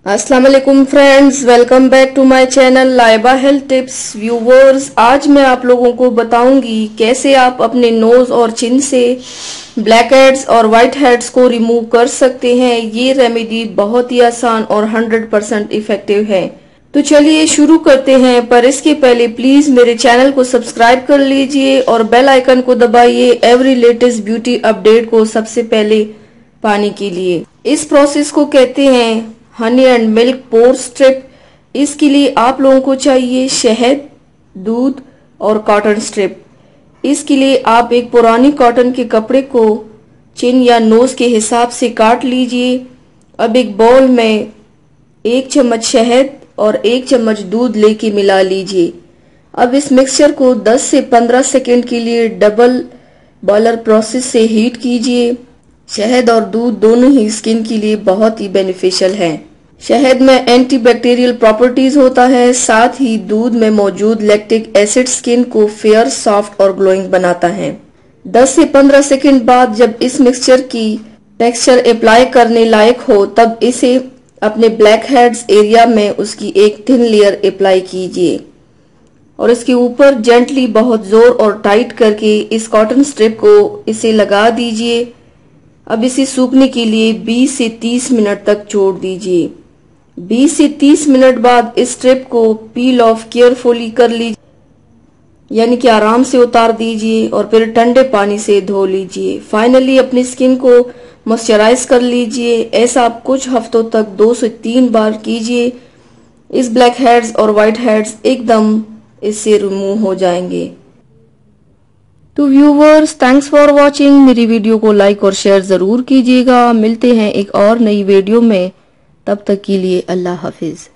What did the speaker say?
अस्सलाम वालेकुम friends, welcome back to my channel Laiba health tips. Viewers, आज मैं आप लोगों को बताऊंगी कैसे आप अपने नोज और चिन से ब्लैक हेड्स और वाइट हेड्स को रिमूव कर सकते हैं। ये रेमेडी बहुत ही आसान और 100% इफेक्टिव है। तो चलिए शुरू करते हैं, पर इसके पहले प्लीज मेरे चैनल को सब्सक्राइब कर लीजिए और बेल आइकन को दबाइए एवरी लेटेस्ट ब्यूटी अपडेट को सबसे पहले पाने के लिए। इस प्रोसेस को कहते हैं honey and milk pore strip. इसके लिए आप लोगों को चाहिए शहद, दूध और कॉटन स्ट्रिप। इसके लिए आप एक पुरानी कॉटन के कपड़े को चिन या नोज के हिसाब से काट लीजिए। अब एक बाउल में 1 चम्मच शहद और 1 चम्मच दूध लेके मिला लीजिए। अब इस मिक्सचर को 10 से 15 सेकेंड के लिए डबल बॉयलर प्रोसेस से हीट कीजिए। शहद और दूध दोनों ही स्किन के लिए बहुत ही बेनिफिशियल है। शहद में एंटीबैक्टीरियल प्रॉपर्टीज होता है, साथ ही दूध में मौजूद लैक्टिक एसिड स्किन को फेयर, सॉफ्ट और ग्लोइंग बनाता है। 10 से 15 सेकंड बाद जब इस मिक्सचर की टेक्सचर अप्लाई करने लायक हो, तब इसे अपने ब्लैक हेड्स एरिया में उसकी एक थिन लेयर अप्लाई कीजिए और इसके ऊपर जेंटली बहुत जोर और टाइट करके इस कॉटन स्ट्रिप को इसे लगा दीजिए। अब इसे सूखने के लिए 20 से 30 मिनट तक छोड़ दीजिए। 20 से 30 मिनट बाद इस स्ट्रिप को पील ऑफ केयरफुली कर लीजिए, यानी कि आराम से उतार दीजिए और फिर ठंडे पानी से धो लीजिए। फाइनली अपनी स्किन को मॉइस्चराइज कर लीजिए। ऐसा आप कुछ हफ्तों तक 2 से 3 बार कीजिए। इस ब्लैक हेड्स और व्हाइट हेड्स एकदम इससे रिमूव हो जाएंगे। तो व्यूवर्स, थैंक्स फॉर वॉचिंग। मेरी वीडियो को लाइक और शेयर जरूर कीजिएगा। मिलते हैं एक और नई वीडियो में, तब तक के लिए अल्लाह हाफिज।